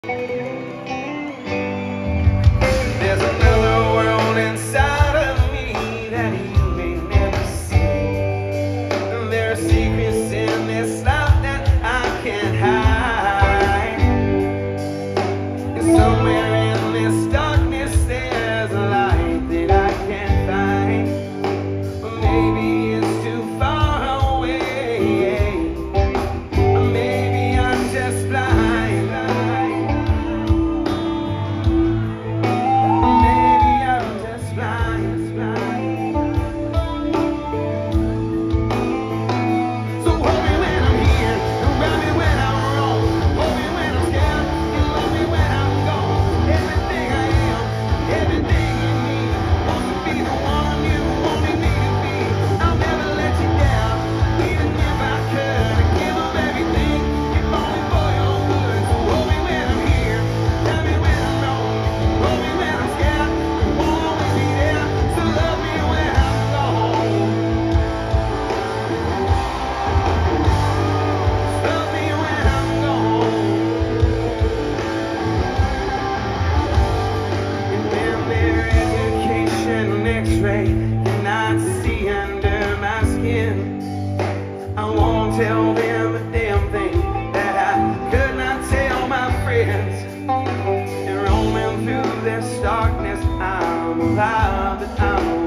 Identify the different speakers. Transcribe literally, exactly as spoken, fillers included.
Speaker 1: There's another world inside of me that you may never see. There are secrets in this life that I can't hide. And somewhere in this darkness there's a light that I can't find. But maybe it's too far away. Or maybe I'm just blind. X-ray cannot see under my skin. I won't tell them a damn thing that I could not tell my friends. And roaming through this darkness, I'm alive, but I'm